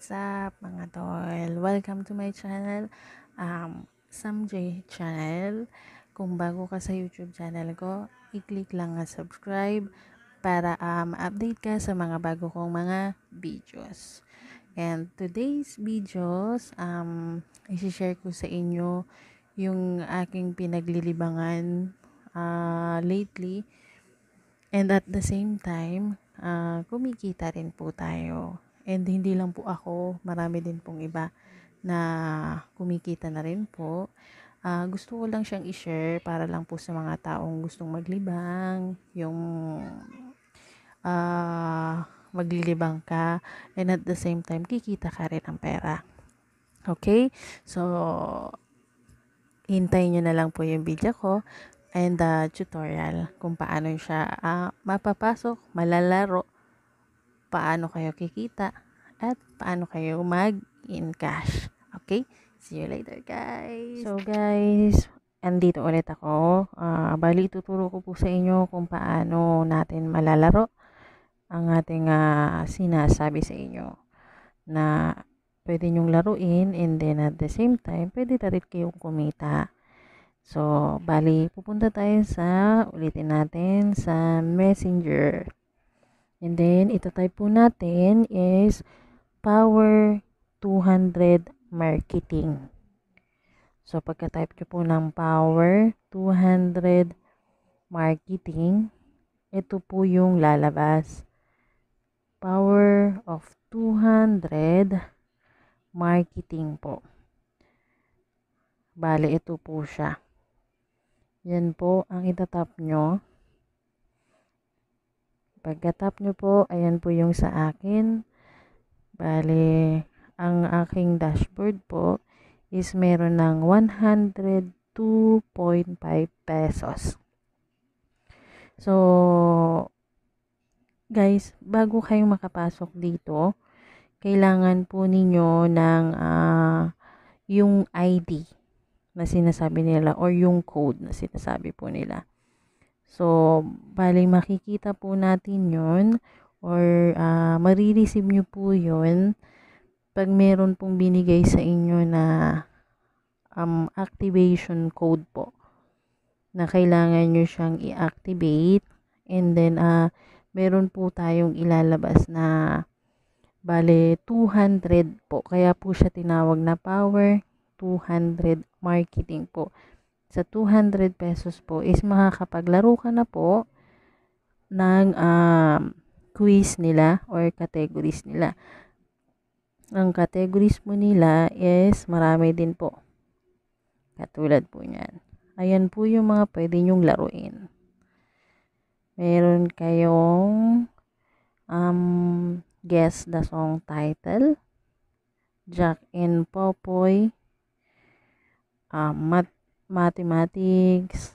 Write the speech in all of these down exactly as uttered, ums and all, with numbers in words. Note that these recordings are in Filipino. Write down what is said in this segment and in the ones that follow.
What's up mga tol? Welcome to my channel, um, Samjay channel. Kung bago ka sa YouTube channel ko, i-click lang ang subscribe para um, update ka sa mga bago kong mga videos. And today's videos, um, isi-share ko sa inyo yung aking pinaglilibangan uh, lately. And at the same time, uh, kumikita rin po tayo. And hindi lang po ako, marami din pong iba na kumikita na rin po. Uh, gusto ko lang siyang i-share para lang po sa mga taong gustong maglibang, yung uh, maglilibang ka, and at the same time, kikita ka rin ng pera. Okay? So, hintayin nyo na lang po yung video ko and the tutorial kung paano siya uh, mapapasok, malalaro, paano kayo kikita, at paano kayo mag-in cash. Okay? See you later, guys! So, guys, andito ulit ako. Uh, bali, ituturo ko po sa inyo kung paano natin malalaro ang ating uh, sinasabi sa inyo na pwede nyong laruin, and then at the same time, pwede na rin kayong kumita. So, bali, pupunta tayo sa, ulitin natin, sa Messenger. And then, ito-type po natin is Power two hundred Marketing. So, pagka-type nyo po ng Power two hundred Marketing, ito po yung lalabas. Power of two hundred Marketing po. Bale, ito po siya. Yan po ang itatap nyo. Pagka-tap nyo po, ayan po yung sa akin. Bale, ang aking dashboard po is meron ng one hundred two point five pesos. So, guys, bago kayo makapasok dito, kailangan po ninyo ng uh, yung I D na sinasabi nila or yung code na sinasabi po nila. So, bali makikita po natin yun or uh, marireceive nyo po yun pag meron pong binigay sa inyo na um, activation code po na kailangan nyo siyang i-activate, and then uh, meron po tayong ilalabas na bale two hundred po, kaya po siya tinawag na Power two hundred Marketing po. Sa two hundred pesos po is makakapaglaro ka na po ng um, quiz nila or categories nila. Ang categories po nila is marami din po. Katulad po niyan. Ayan po yung mga pwede nyong laruin. Meron kayong um, guess the song title, Jack and Popoy, um, mat mathematics,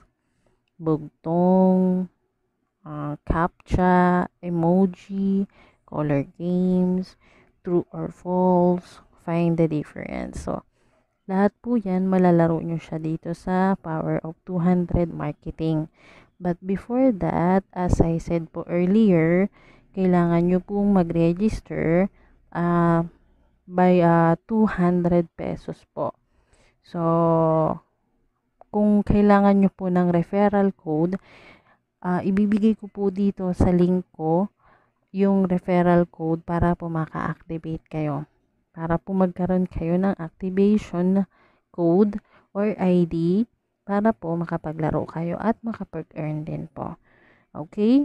bugtong, uh, captcha, emoji, color games, true or false, find the difference. So, lahat po yan, malalaro nyo siya dito sa Power of two hundred Marketing. But before that, as I said po earlier, kailangan nyo pong mag-register uh, by uh, two hundred pesos po. So, kung kailangan nyo po ng referral code, uh, ibibigay ko po dito sa link ko yung referral code para po maka-activate kayo. Para po magkaroon kayo ng activation code or I D para po makapaglaro kayo at makapag-earn din po. Okay?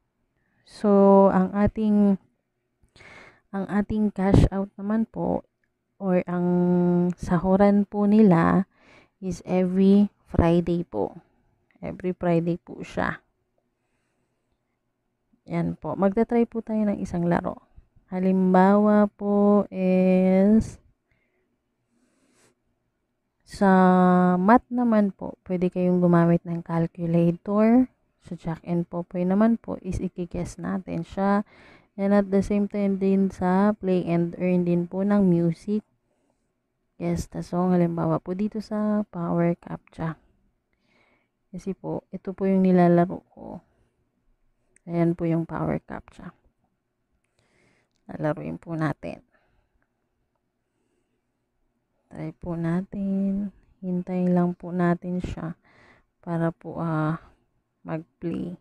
So, ang ating ang ating cash out naman po or ang sahuran po nila is every Friday po. Every Friday po siya. Yan po. Magta-try po tayo ng isang laro. Halimbawa po is sa math naman po, pwede kayong gumamit ng calculator. Sa Jack and Popoy naman po is i-guess natin siya. And at the same time din sa play and earn din po ng music. Guess the song. Halimbawa po dito sa Power Captcha. Kasi po, ito po yung nilalaro ko. Ayan po yung Power Captcha. Lalaruin po natin. Try po natin. Hintayin lang po natin siya para po ah, mag-play.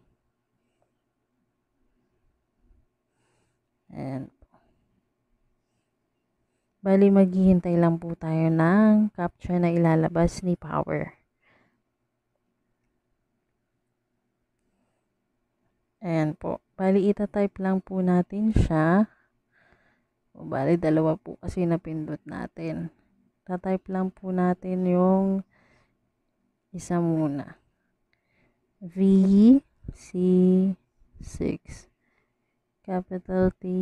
Ayan. Bali, maghihintay lang po tayo ng captcha na ilalabas ni Power. Ayan po. Bali, itatype lang po natin siya. O, bali, dalawa po kasi napindot natin. Tatype lang po natin yung isa muna. V C six capital T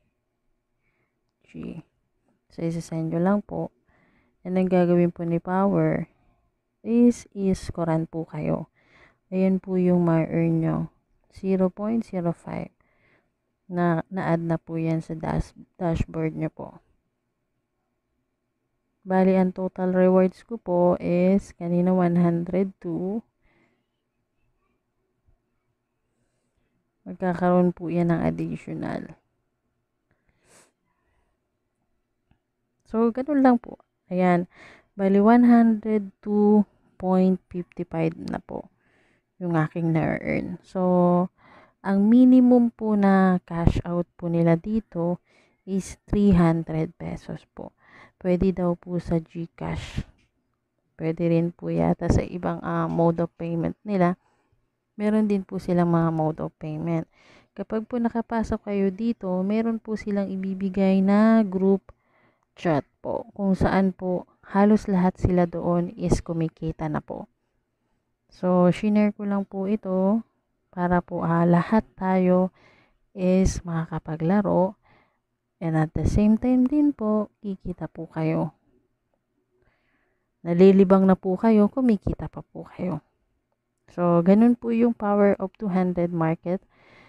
G. So, isa-send nyo lang po. And ang gagawin po ni Power is is-scorean po kayo. Ayan po yung ma-earn nyo. zero point zero five. Na, na-add na po yan sa dash, dashboard nyo po. Bali, ang total rewards ko po is kanina one hundred two. Magkakaroon po yan ng additional. So, ganun lang po. Ayan. Bali, one hundred two point five five na po yung aking na-earn. So, ang minimum po na cash out po nila dito is three hundred pesos po. Pwede daw po sa GCash. Pwede rin po yata sa ibang uh, mode of payment nila. Meron din po silang mga mode of payment. Kapag po nakapasok kayo dito, meron po silang ibibigay na group chat po. Kung saan po halos lahat sila doon is kumikita na po. So, shinare ko lang po ito para po uh, lahat tayo is makakapaglaro. And at the same time din po, kikita po kayo. Nalilibang na po kayo, kumikita pa po kayo. So, ganun po yung power of two-handed market.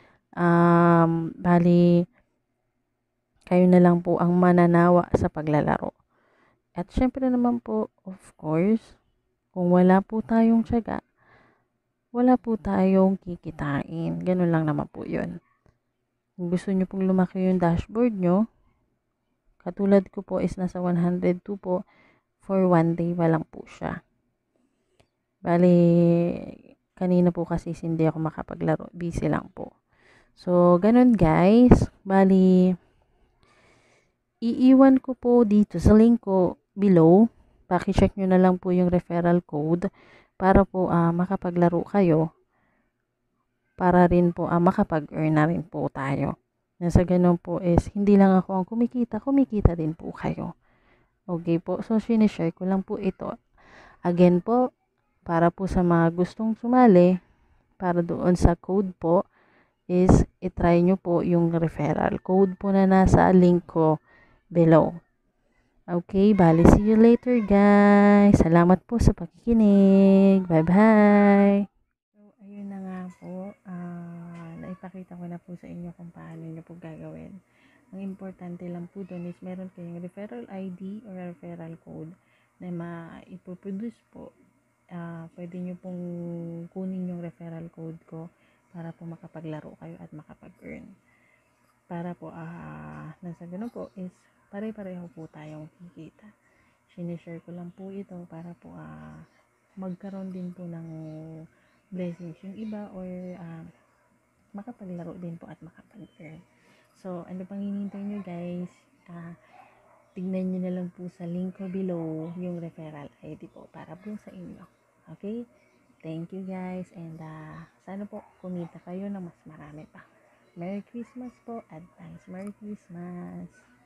Um, bali, kayo na lang po ang mananawa sa paglalaro. At syempre naman po, of course, kung wala po tayong tiyaga, wala po tayong kikitain. Ganun lang naman po yun. Kung gusto nyo pong lumaki yung dashboard nyo, katulad ko po is nasa one hundred two po, for one day pa lang po siya. Bali, kanina po kasi hindi ako makapaglaro. Busy lang po. So, ganun guys. Bali, iiwan ko po dito sa link ko below. Paki-check nyo na lang po yung referral code para po uh, makapaglaro kayo. Para rin po uh, makapag-earn na rin po tayo. Nasa ganun po is, hindi lang ako ang kumikita, kumikita din po kayo. Okay po, so sinishare ko lang po ito. Again po, para po sa mga gustong sumali, para doon sa code po, is itry nyo po yung referral code po na nasa link ko below. Okay, bali, see you later guys. Salamat po sa pakikinig. Bye-bye. So, ayun na nga po. Uh, naipakita ko na po sa inyo kung paano nyo po gagawin. Ang importante lang po doon is meron kayong referral I D or referral code na ma-ipoproduce po. Uh, pwede nyo pong kunin yung referral code ko para po makapaglaro kayo at makapag-earn. Para po, uh, nasa ganun po is pare-pareho po tayong kikita. Sinishare ko lang po ito para po uh, magkaroon din po ng blessings yung iba or uh, makapaglaro din po at makapag-earn. So, ano pang hinihintay nyo guys? Uh, tignan nyo na lang po sa link ko below yung referral I D po para po sa inyo. Okay? Thank you guys and uh, sana po kumita kayo ng mas marami pa. Merry Christmas po. Advance Merry Christmas.